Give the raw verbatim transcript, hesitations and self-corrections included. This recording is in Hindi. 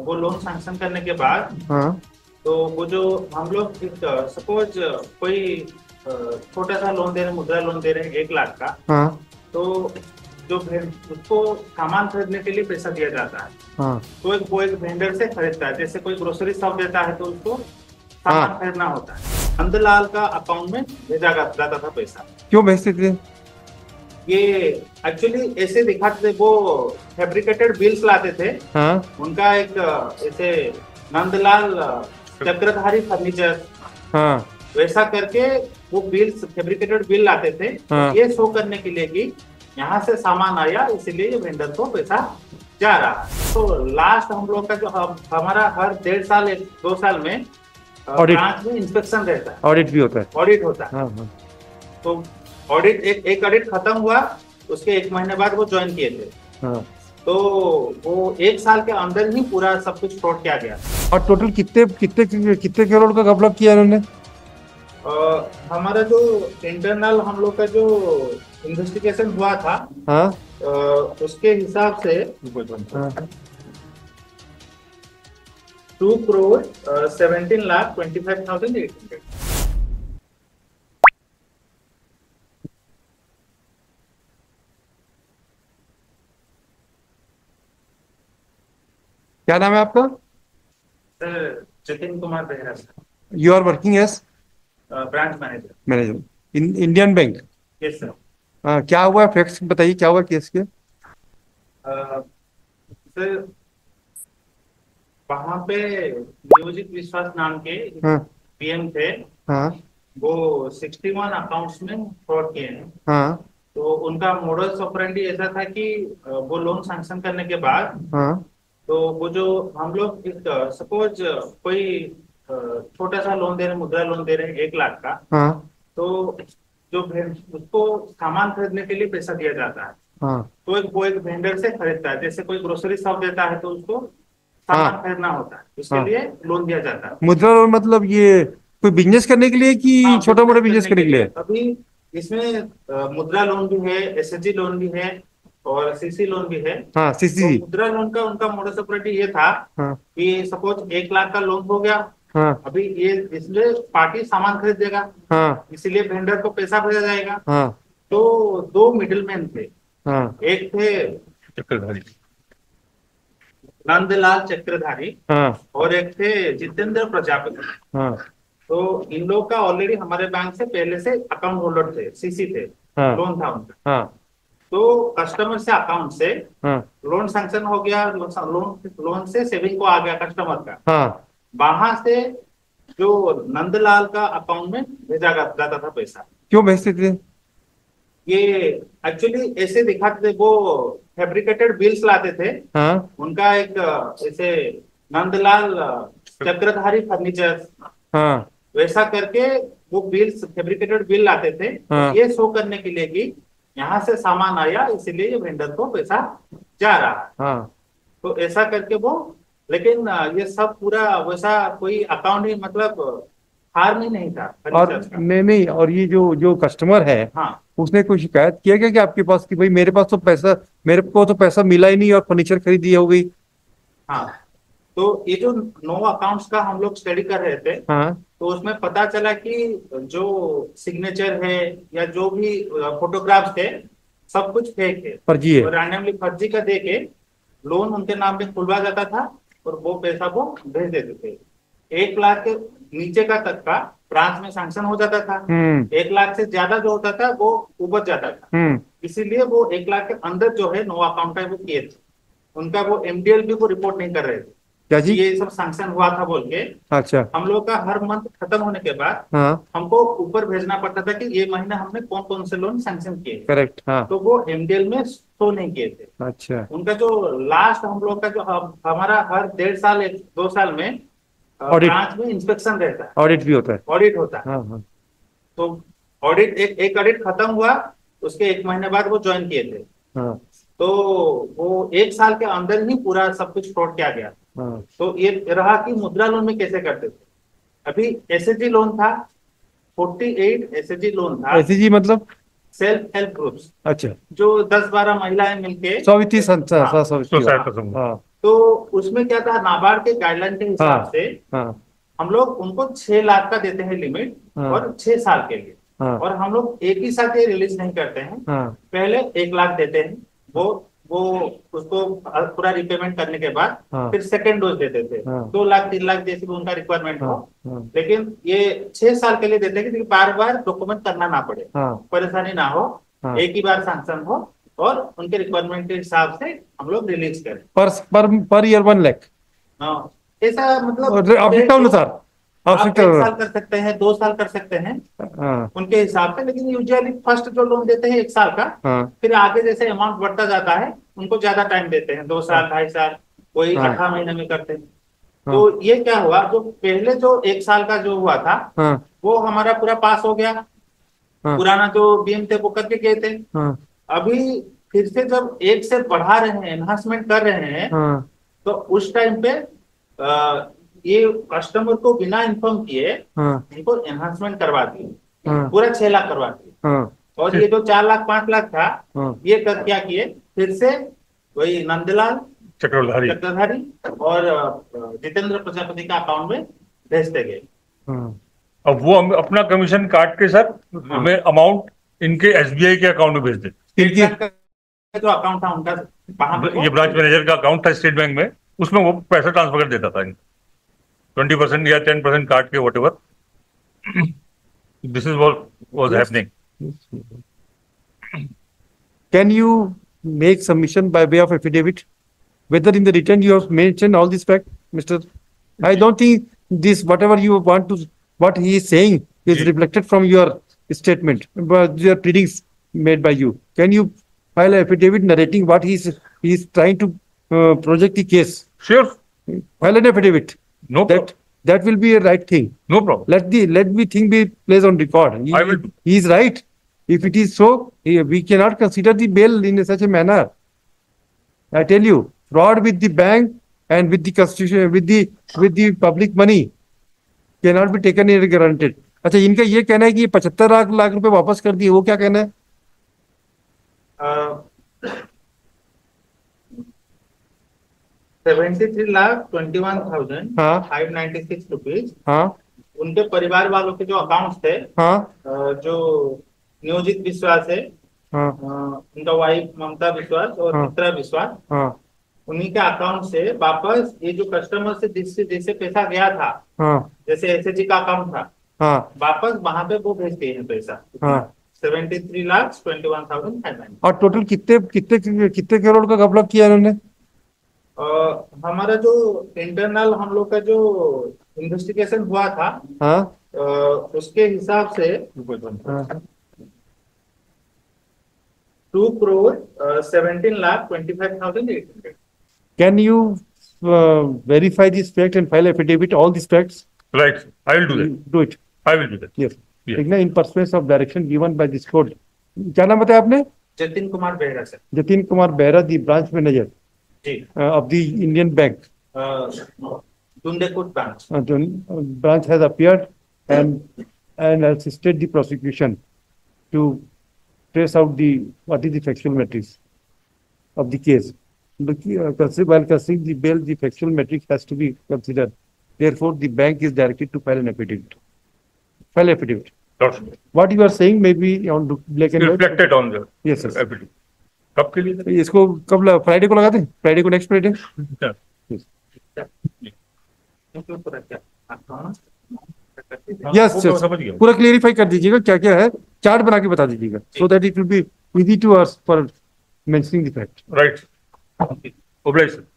वो लोन सैंक्शन करने के बाद हाँ तो वो जो हम लोग सपोज कोई अ, छोटा सा लोन दे रहे हैं, मुद्रा लोन दे रहे हैं एक लाख का। हाँ तो जो भें- उसको सामान खरीदने के लिए पैसा दिया जाता है। हाँ तो एक वो एक वेंडर से खरीदता है, जैसे कोई ग्रोसरी शॉप देता है तो उसको हाँ। सामान खरीदना होता है। नंदलाल का अकाउंट में भेजा जा- जाता था पैसा। क्यों भेजते थे? ये एक्चुअली ऐसे दिखाते थे, वो फैब्रिकेटेड बिल्स लाते थे। हाँ उनका एक अ, ऐसे नंदलाल अ, चक्रधारी फर्नीचर हाँ वैसा करके वो बिल्स फैब्रिकेटेड बिल लाते थे। तो हाँ। ये शो करने के लिए कि यहाँ से सामान आया, इसीलिए ये वेंडर को पैसा जा रहा है। तो लास्ट हम लोग का जो हम, हमारा हर डेढ़ साल एक दो साल में ऑडिट। ब्रांच में इंस्पेक्शन रहता है, ऑडिट भी होता है। ऑडिट होता है। हाँ हाँ। तो ऑडिट एक एक ऑडिट खत्म हुआ, उसके एक महीने बाद वो ज्वाइन किए थे। हाँ। तो वो एक साल के अंदर ही पूरा सब कुछ फ्रॉड किया गया। और टोटल कितने कितने कितने करोड़ का घपला किया इन्होंने? अ, हमारा जो इंटरनल हम लोग का जो इन्वेस्टिगेशन हुआ था, हाँ अ, उसके हिसाब से हाँ। Two crore seventeen lakh twenty five thousand eight hundred. क्या नाम है आपका? Sir Jatin Kumar Behera sir, you are working as branch manager. Manager in Indian bank. Yes sir. हाँ, क्या हुआ है? फैक्ट्स बताइए, क्या हुआ केस के? सर वहां पे नियोजित विश्वास नाम के हाँ पीएम थे। हाँ वो सिक्सटी वन अकाउंट्स में फ्रॉड किए हैं। हाँ तो उनका मोडस ऑपरेंडी ऐसा था कि अ, वो लोन सैंक्शन करने के बाद हाँ तो वो जो हम लोग सपोज कोई अ, छोटा सा लोन दे रहे हैं, मुद्रा लोन दे रहे हैं एक लाख का। हाँ तो जो भें- उसको सामान खरीदने के लिए पैसा दिया जाता है। हाँ तो एक वो एक वेंडर से खरीदता है, जैसे कोई ग्रोसरी शॉप देता है तो उसको सामान हाँ खरीदना होता है, उसके हाँ। लिए लोन दिया जाता है। मुद्रा लोन मतलब ये कोई बिजनेस करने के लिए कि हाँ, छोटा मोटा बिजनेस बिजनेस करने करने के के लिए लिए? अभी इसमें अ, मुद्रा लोन भी है, एसएचजी लोन भी है और सीसी लोन भी है। हाँ, तो सीसी। मुद्रा लोन का उनका मोडस ऑपरेंडी ये था हाँ कि सपोज एक लाख का लोन हो गया। हाँ अभी ये इसलिए पार्टी सामान खरीद देगा, हाँ इसीलिए वेंडर को पैसा भेजा जाएगा। हाँ तो दो मिडिलमैन थे। हाँ एक थे चक्रधारी। नंदलाल चक्रधारी हाँ और एक थे जितेंद्र प्रजापति। हाँ तो इन लोग का ऑलरेडी हमारे बैंक से पहले से अकाउंट होल्डर थे, सीसी थे, हाँ लोन था उनका। हाँ तो कस्टमर से अकाउंट से हाँ लोन सैंक्शन हो गया, लोन लोन से सेविंग को आ गया कस्टमर का। हाँ। वहां से जो नंदलाल का अकाउंट में भेजा जा- जाता था पैसा। क्यों भेजते थे? ये एक्चुअली ऐसे दिखाते थे, वो फैब्रिकेटेड बिल्स लाते थे। हाँ उनका एक अ, ऐसे नंदलाल अ, चक्रधारी फर्नीचर हाँ वैसा करके वो बिल्स फैब्रिकेटेड बिल लाते थे। तो हाँ ये शो करने के लिए कि यहाँ से सामान आया, इसीलिए ये वेंडर को पैसा जा रहा है। हाँ। तो ऐसा करके वो, लेकिन अ, ये सब पूरा वैसा कोई अकाउंट ही मतलब फार्म ही नहीं था और फर्नीचर का। नहीं नहीं, और ये जो जो कस्टमर है, हाँ उसने कोई शिकायत किया क्या कि आपके पास कि भाई मेरे पास तो पैसा, मेरे को तो पैसा मिला ही नहीं और फर्नीचर खरीद दिया हो गई? हाँ। तो ये जो नो अकाउंट्स का हम लोग स्टडी कर रहे थे, हाँ तो उसमें पता चला कि जो सिग्नेचर है या जो भी फोटोग्राफ्स थे, सब कुछ फेक है। फर्जी है। और रैंडमली फर्जी का देके लोन उनके नाम पे खुलवा जाता था और वो पैसा वो भेज देते थे। एक लाख के नीचे का तक का ब्रांच में सैंक्शन हो जाता था। हम्म एक लाख से ज्यादा जो होता था वो ऊपर जाता था। हम्म। इसीलिए वो एक लाख के अंदर जो है नो अकाउंट है वो किए थे। उनका वो एमडीएल भी वो रिपोर्ट नहीं कर रहे थे क्या कि जी? ये सब सैंक्शन हुआ था बोल के। अच्छा। हम लोग का हर मंथ खत्म होने के बाद हाँ हमको ऊपर भेजना पड़ता था कि ये महीना हमने कौन कौन से लोन सैंक्शन किए हैं। करेक्ट। हाँ। तो वो एमडीएल में शो नहीं किए थे। अच्छा। उनका जो लास्ट हम लोग का जो हम, हमारा हर डेढ़ साल एक दो साल में ऑडिट। ब्रांच में इंस्पेक्शन रहता है, ऑडिट भी होता है। ऑडिट होता है। हाँ हाँ। तो ऑडिट एक एक ऑडिट खत्म हुआ, उसके एक महीने बाद वो ज्वाइन किए थे। हाँ तो वो एक साल के अंदर ही पूरा सब कुछ फ्रॉड किया गया। हाँ। तो ये रहा कि मुद्रा लोन में कैसे करते थे। अभी एसएचजी लोन था, अड़तालीस एसएचजी लोन था, ऐसी जी मतलब? सेल्फ हेल्प ग्रुप्स, अच्छा। जो दस बारह महिलाएं मिलके। सौ वित्तीय संस्था। हाँ, सौ वित्तीय। हाँ। तो उसमें क्या था, नाबार्ड के गाइडलाइन के हिसाब हाँ, से हाँ, हम लोग उनको छह लाख का देते हैं लिमिट, हाँ, और छह साल के लिए। हाँ, और हम लोग एक ही साथ ये रिलीज नहीं करते हैं, हाँ, पहले एक लाख देते हैं, वो वो उसको पूरा रिपेमेंट करने के बाद हाँ, फिर सेकेंड डोज देते थे, हाँ, दो लाख तीन लाख जैसे भी उनका रिक्वायरमेंट हो। हाँ, हाँ, लेकिन ये छह साल के लिए देते हैं कि बार बार डॉक्यूमेंट करना ना पड़े, हाँ, परेशानी ना हो, हाँ। एक ही बार सैंक्शन हो और उनके रिक्वायरमेंट के हिसाब से हम लोग रिलीज करें। पर पर पर ईयर वन लाख हाँ, ऐसा मतलब और आवश्यकता अनुसार, आप आवश्यकता एक साल कर सकते हैं, दो साल कर सकते हैं हाँ, उनके हिसाब से, लेकिन यूजुअली फर्स्ट जो लोन देते हैं एक साल का, हाँ, फिर आगे जैसे अमाउंट बढ़ता जाता है उनको ज्यादा टाइम देते हैं, दो साल ढाई साल, कोई हाँ, अठारह महीने में करते हैं। हाँ, तो ये क्या हुआ, जो पहले जो एक साल का जो हुआ था हाँ, वो हमारा पूरा पास हो गया, हाँ, पुराना जो बीएम थे वो करके गए थे। हाँ, अभी फिर से जब एक से बढ़ा रहे हैं, एनहांसमेंट कर रहे हैं, हाँ, तो उस टाइम पे अ, ये कस्टमर को बिना इन्फॉर्म किए हाँ, इनको एनहांसमेंट करवा दिए, हाँ, पूरा छह लाख करवा दिए। हाँ, और ये जो चार लाख पांच लाख था, हाँ, ये कर क्या किए, फिर से वही नंदलाल चक्रधारी। चक्रधारी और अ, जितेंद्र प्रजापति का अकाउंट में भेजते गए। हाँ। अब वो हम अपना कमीशन काट के सर हाँ। हमें अमाउंट इनके एसबीआई के अकाउंट में भेज दे। स्टेट इनकी बैंक का जो अकाउंट था उनका, वहां पे ये वो- ब्रांच मैनेजर का अकाउंट था स्टेट बैंक में, उसमें वो पैसा ट्रांसफर कर देता था ट्वेंटी परसेंट या टेन परसेंट काट के whatever. This is what was happening. Can you make submission by way of affidavit? Whether in the written you have mentioned all this fact, Mister I don't think this whatever you want to what he is saying is Ji. reflected from your statement, but your pleadings made by you. Can you file an affidavit narrating what he is he is trying to uh, project the case? Sure, File an affidavit. No That that will be a right thing. No problem. Let the let the thing be placed on record. He, I will. he is right. If it is so, he- we cannot consider the bail in such a manner. I tell you, fraud with the bank and with the constitution, with the with the public money cannot be taken for granted. अच्छा, इनका ये कहना है कि ये पचहत्तर लाख लाख रुपए वापस कर दिए, वो क्या कहना है? Seventy three lakh twenty one thousand हाँ, फाइव नाइन्टी सिक्स रुपीज हाँ, उनके परिवार वालों के जो अकाउंट्स थे, हाँ, अ, जो नियोजित विश्वास है, हाँ, अ, उनका वाइफ ममता विश्वास और हाँ। चित्रा विश्वास, हाँ, उन्हीं के अकाउंट से वापस ये जो कस्टमर से जिससे जैसे पैसा गया था, हाँ, जैसे एसएचजी का अकाउंट था, हाँ, वापस वहां पे वो भेज दिए हैं पैसा, हाँ। Seventy three lakh twenty one thousand five nine. और टोटल कितने कितने कितने करोड़ का घपला किया इन्होंने? हमारा जो इंटरनल हम लोग का जो इन्वेस्टिगेशन हुआ था, हाँ, अ, उसके हिसाब से हाँ। Two crore seventeen lakh twenty five thousand eight hundred. Can you uh, verify this fact and file affidavit, all these facts? Right, I will do that, Do it. I will do that. Yes. Yes. ठीक ना, in pursuance of direction given by this court. क्या नाम बताया आपने? Jatin Kumar Behera sir. Jatin Kumar Behera, the branch manager ji, uh, of the Indian Bank. Dundekut branch. Uh, the uh, branch has appeared and and assisted the prosecution to trace out the what is the factual matrix of the case. The, uh, consider, while considering the bail, the factual matrix has to be considered. Therefore, the bank is directed to file an affidavit. File affidavit. What you are saying may be on black and white. Reflected on the Yes, yes. Affidavit. कब के लिए? इसको कब फ्राइडे को लगाते हैं? फ्राइडे को, नेक्स्ट फ्राइडे? यस, वो तो समझ गया। पूरा क्लियरिफाई कर दीजिएगा क्या क्या है, चार्ट बना के बता दीजिएगा, so that it will be easy to us for mentioning the fact. Right, obliged sir.